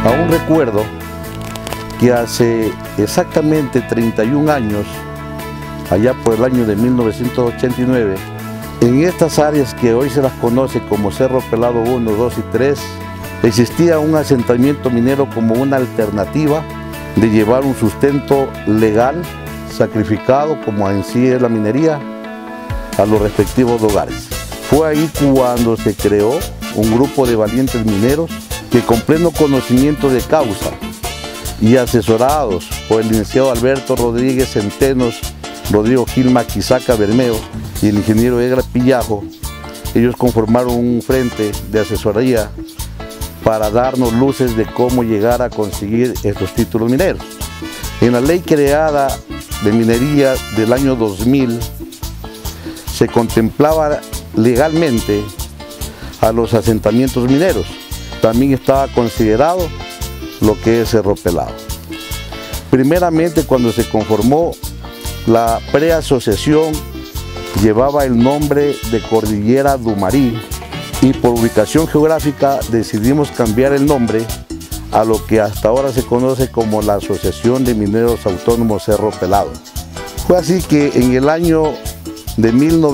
Aún recuerdo que hace exactamente 31 años, allá por el año de 1989, en estas áreas que hoy se las conoce como Cerro Pelado 1, 2 y 3, existía un asentamiento minero como una alternativa de llevar un sustento legal, sacrificado como en sí es la minería, a los respectivos hogares. Fue ahí cuando se creó un grupo de valientes mineros que, con pleno conocimiento de causa y asesorados por el licenciado Alberto Rodríguez Centenos, Rodrigo Gil Maquisaca Bermeo y el ingeniero Edgar Pillajo, ellos conformaron un frente de asesoría para darnos luces de cómo llegar a conseguir estos títulos mineros. En la ley creada de minería del año 2000 se contemplaba legalmente a los asentamientos mineros. También estaba considerado lo que es Cerro Pelado. Primeramente, cuando se conformó la preasociación, llevaba el nombre de Cordillera Dumarí, y por ubicación geográfica decidimos cambiar el nombre a lo que hasta ahora se conoce como la Asociación de Mineros Autónomos Cerro Pelado. Fue así que en el año de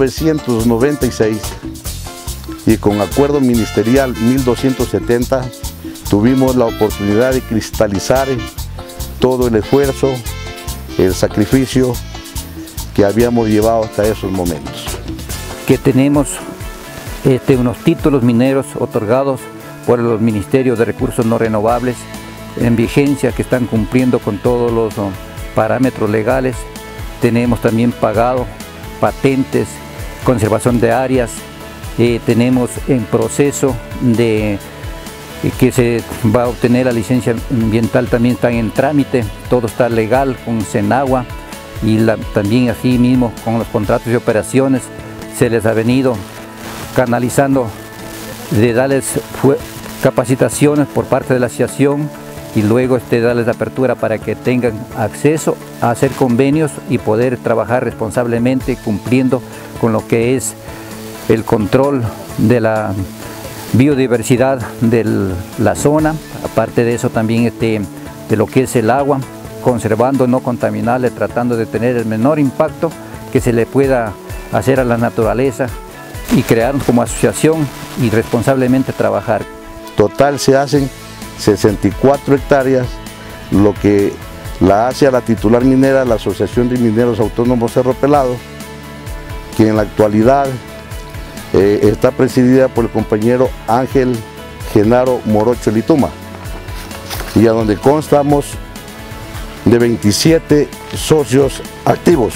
1996, y con acuerdo ministerial 1270, tuvimos la oportunidad de cristalizar todo el esfuerzo, el sacrificio que habíamos llevado hasta esos momentos. Que tenemos unos títulos mineros otorgados por los Ministerios de Recursos No Renovables en vigencia, que están cumpliendo con todos los parámetros legales. Tenemos también pagado patentes, conservación de áreas, tenemos en proceso de que se va a obtener la licencia ambiental, también están en trámite, todo está legal con Senagua, y también así mismo con los contratos de operaciones se les ha venido canalizando de darles capacitaciones por parte de la asociación, y luego darles apertura para que tengan acceso a hacer convenios y poder trabajar responsablemente cumpliendo con lo que es el control de la biodiversidad de la zona. Aparte de eso, también de lo que es el agua, conservando, no contaminarle, tratando de tener el menor impacto que se le pueda hacer a la naturaleza, y crearnos como asociación y responsablemente trabajar. Total se hacen 64 hectáreas, lo que la hace a la titular minera la Asociación de Mineros Autónomos Cerro Pelado, que en la actualidad está presidida por el compañero Ángel Genaro Morocho Lituma, y a donde constamos de 27 socios activos.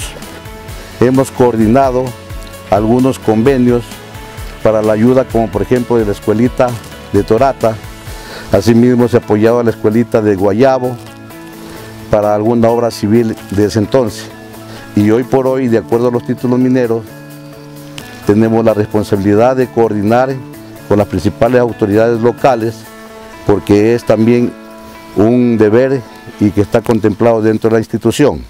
Hemos coordinado algunos convenios para la ayuda, como por ejemplo de la escuelita de Torata. Asimismo se ha apoyado a la escuelita de Guayabo para alguna obra civil de ese entonces. Y hoy por hoy, de acuerdo a los títulos mineros, tenemos la responsabilidad de coordinar con las principales autoridades locales, porque es también un deber y que está contemplado dentro de la institución.